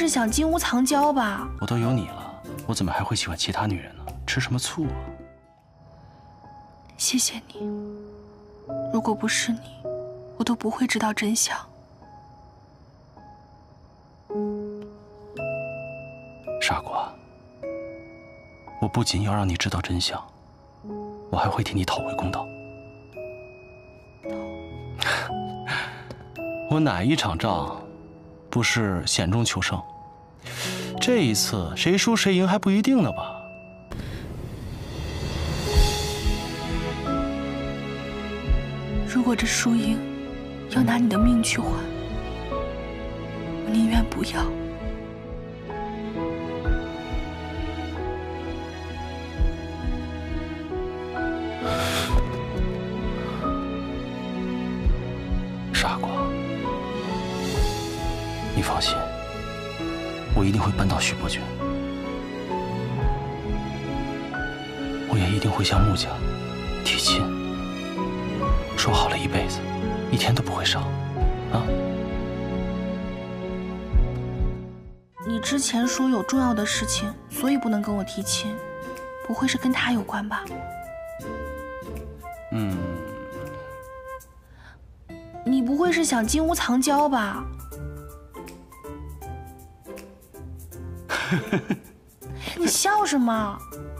是想金屋藏娇吧？ 我都有你了，我怎么还会喜欢其他女人呢？吃什么醋啊？ 谢谢你，如果不是你，我都不会知道真相。 傻瓜，我不仅要让你知道真相，我还会替你讨回公道。我哪一场仗不是险中求胜？这一次谁输谁赢还不一定呢吧？ 如果这输赢要拿你的命去换，我宁愿不要。 傻瓜，你放心，我一定会搬到徐伯爵，我也一定会向穆家提亲，说好了一辈子，一天都不会少，啊！ 你之前说有重要的事情，所以不能跟我提亲，不会是跟他有关吧？你不会是想金屋藏娇吧？你笑什么？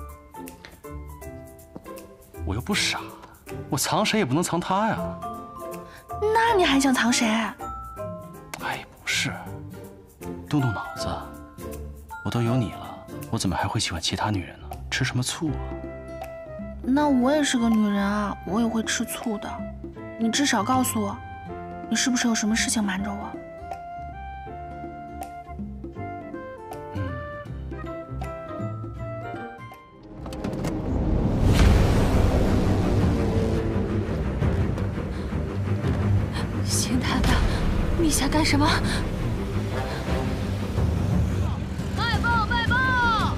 我又不傻，我藏谁也不能藏他呀。 那你还想藏谁？ 哎，不是，动动脑子，我都有你了，我怎么还会喜欢其他女人呢？吃什么醋啊？ 那我也是个女人啊，我也会吃醋的。你至少告诉我，你是不是有什么事情瞒着我？邢太太，陛下干什么？ 卖报卖报！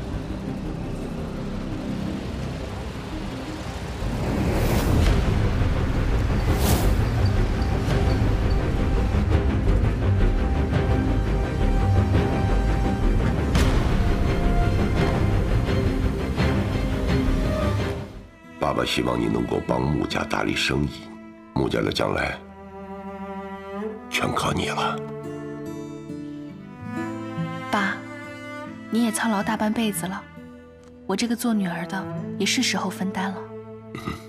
爸爸希望你能够帮穆家打理生意，穆家的将来全靠你了。 爸，你也操劳大半辈子了，我这个做女儿的也是时候分担了。